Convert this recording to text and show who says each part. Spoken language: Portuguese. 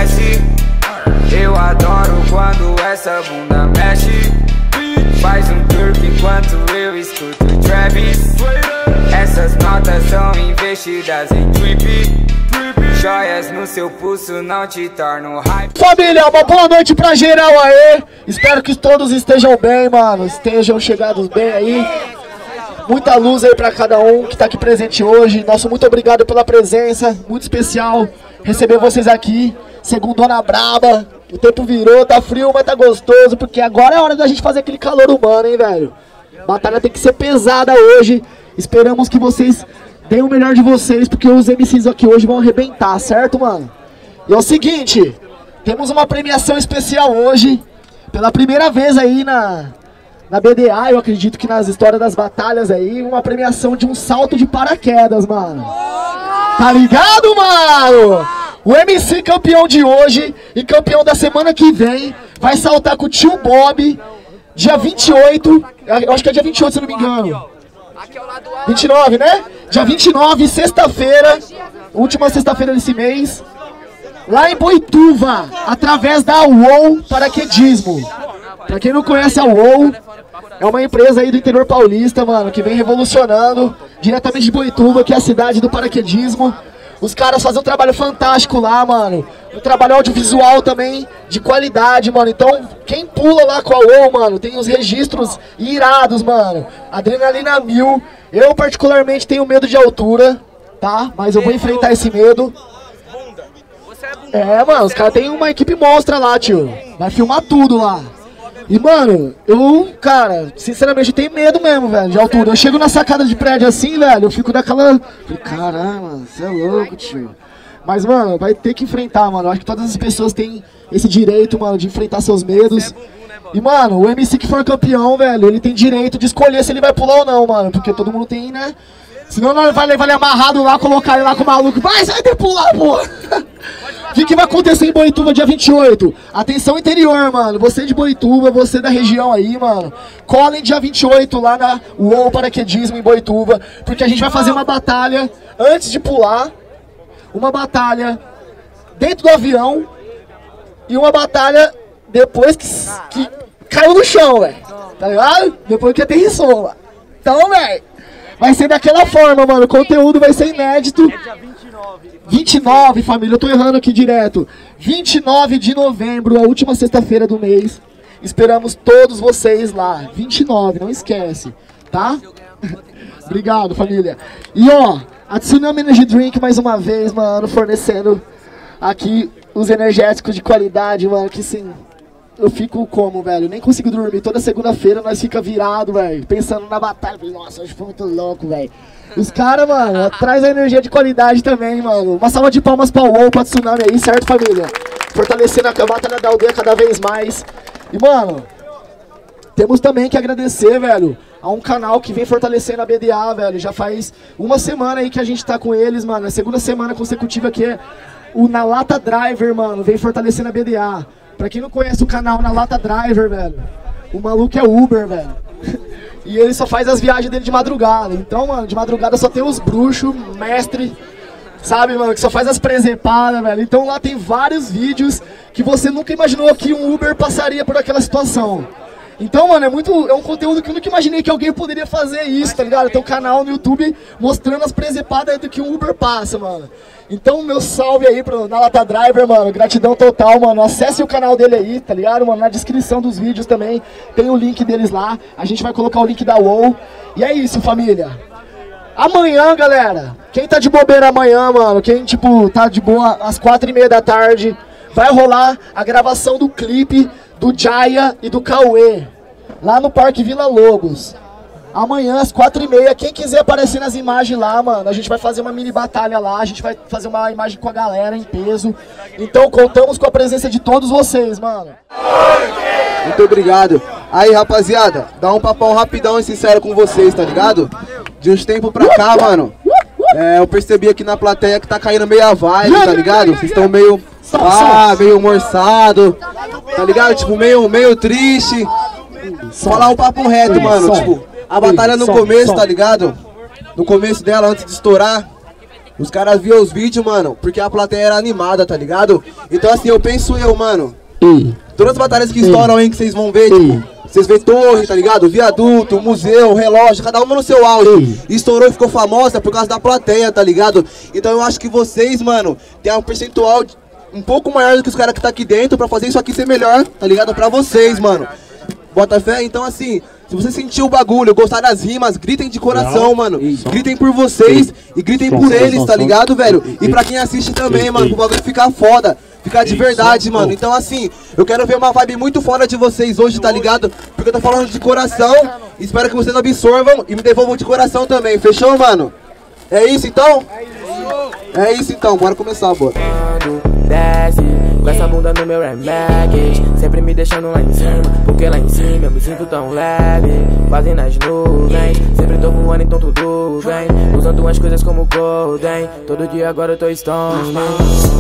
Speaker 1: desce. Eu adoro quando essa bunda mexe. Faz um twerk enquanto eu escuto Travis. Essas notas são investidas em trip. Joias no seu pulso não te tornam hype.
Speaker 2: Família, uma boa noite pra geral aí. Espero que todos estejam bem, mano. Estejam chegados bem aí. Muita luz aí pra cada um que tá aqui presente hoje. Nosso muito obrigado pela presença. Muito especial receber vocês aqui. Segundona braba. O tempo virou, tá frio, mas tá gostoso. Porque agora é hora da gente fazer aquele calor humano, hein, velho. Batalha tem que ser pesada hoje. Esperamos que vocês deem o melhor de vocês, porque os MCs aqui hoje vão arrebentar, certo, mano? E é o seguinte, temos uma premiação especial hoje. Pela primeira vez aí na BDA, eu acredito que nas histórias das batalhas aí, uma premiação de um salto de paraquedas, mano. Tá ligado, mano? O MC campeão de hoje e campeão da semana que vem vai saltar com o tio Bob, dia 28, eu acho que é dia 28 se eu não me engano. 29, né? Dia 29, sexta-feira, última sexta-feira desse mês, lá em Boituva, através da UOL Paraquedismo. Pra quem não conhece a UOL, é uma empresa aí do interior paulista, mano, que vem revolucionando, diretamente de Boituva, que é a cidade do paraquedismo. Os caras fazem um trabalho fantástico lá, mano. Um trabalho audiovisual também de qualidade, mano. Então, quem pula lá com a UOL, mano, tem os registros irados, mano. Adrenalina mil. Eu, particularmente, tenho medo de altura, tá? Mas eu vou enfrentar esse medo. É, mano, os caras têm uma equipe monstra lá, tio. Vai filmar tudo lá. E, mano, eu, cara, sinceramente, tenho medo mesmo, velho, de altura. Eu chego na sacada de prédio assim, velho, eu fico daquela... Caralho, mano, você é louco, tio. Mas, mano, vai ter que enfrentar, mano. Eu acho que todas as pessoas têm esse direito, mano, de enfrentar seus medos. E, mano, o MC que for campeão, velho, ele tem direito de escolher se ele vai pular ou não, mano. Porque todo mundo tem, né? Senão nós vai levar ele amarrado lá, colocar ele lá com o maluco. Vai, você vai ter que pular, pô! O que vai acontecer em Boituva dia 28? Atenção interior, mano. Você de Boituva, você da região aí, mano. Colhem dia 28 lá na UOL Paraquedismo em Boituva. Porque a gente vai fazer uma batalha antes de pular. Uma batalha dentro do avião. E uma batalha depois que caiu no chão, velho. Tá ligado? Depois que aterrissou lá. Então, velho, vai ser daquela forma, mano. O conteúdo vai ser inédito. 29, família, eu tô errando aqui direto. 29 de novembro, a última sexta-feira do mês. Esperamos todos vocês lá. 29, não esquece, tá? Obrigado, família. E ó, a Tsunami Energy Drink mais uma vez, mano, fornecendo aqui os energéticos de qualidade, mano, que sim. Eu fico como, velho? Nem consigo dormir. Toda segunda-feira nós fica virado, velho, pensando na batalha. Nossa, hoje foi muito louco, velho. Os caras, mano, traz a energia de qualidade também, mano. Uma salva de palmas pra UOL, pra Tsunami aí, certo, família? Fortalecendo a batalha da aldeia cada vez mais. E, mano, temos também que agradecer, velho, a um canal que vem fortalecendo a BDA, velho. Já faz uma semana aí que a gente tá com eles, mano. A segunda semana consecutiva que é o Na Lata Driver, mano. Vem fortalecendo a BDA. Pra quem não conhece o canal Na Lata Driver, velho, o maluco é Uber, velho. E ele só faz as viagens dele de madrugada. Então, mano, de madrugada só tem os bruxos, mestre, sabe, mano, que só faz as presepadas, velho. Então lá tem vários vídeos que você nunca imaginou que um Uber passaria por aquela situação. Então, mano, é um conteúdo que eu nunca imaginei que alguém poderia fazer isso, tá ligado? Tem um canal no YouTube mostrando as presepadas do que um Uber passa, mano. Então, meu salve aí pro Na Lata Driver, mano. Gratidão total, mano. Acesse o canal dele aí, tá ligado, mano? Na descrição dos vídeos também tem o link deles lá. A gente vai colocar o link da UOL. E é isso, família. Amanhã, galera, quem tá de bobeira amanhã, mano, quem, tipo, tá de boa às 4h30 da tarde, vai rolar a gravação do clipe do Jaya e do Cauê, lá no Parque Vila Lobos. Amanhã, às 4h30, quem quiser aparecer nas imagens lá, mano, a gente vai fazer uma mini batalha lá, a gente vai fazer uma imagem com a galera em peso. Então, contamos com a presença de todos vocês, mano.
Speaker 3: Muito obrigado. Aí, rapaziada, dá um papão rapidão e sincero com vocês, tá ligado? De uns tempos pra cá, mano, eu percebi aqui na plateia que tá caindo meio a vibe, tá ligado? Vocês estão meio... meio morçado, tá ligado? Tipo, meio triste. Falar um papo reto, mano. Tipo, a batalha no começo, tá ligado? No começo dela, antes de estourar, Os caras viam os vídeos, mano, porque a plateia era animada, tá ligado? Então assim, eu penso mano, todas as batalhas que estouram aí que vocês vão ver, tipo, vocês vê torre, tá ligado? Viaduto, museu, relógio, cada uma no seu auge. E estourou e ficou famosa por causa da plateia, tá ligado? Então eu acho que vocês, mano, tem um percentual um pouco maior do que os caras que tá aqui dentro pra fazer isso aqui ser melhor, tá ligado? Pra vocês, mano. Bota fé? Então assim, se você sentiu o bagulho, gostar das rimas, gritem de coração, mano. Gritem por vocês e gritem por eles, tá ligado, velho? E pra quem assiste também, mano, pro bagulho ficar foda, ficar de verdade, mano. Então assim, eu quero ver uma vibe muito foda de vocês hoje, tá ligado? Porque eu tô falando de coração, espero que vocês absorvam e me devolvam de coração também, fechou, mano? É isso então? É isso então, bora começar, bora.
Speaker 4: Desce, com essa bunda no meu Air Max, sempre me deixando lá em cima, porque lá em cima eu me sinto tão leve, quase nas nuvens, sempre tô voando então tudo bem, usando umas coisas como Golden, todo dia agora eu tô stone.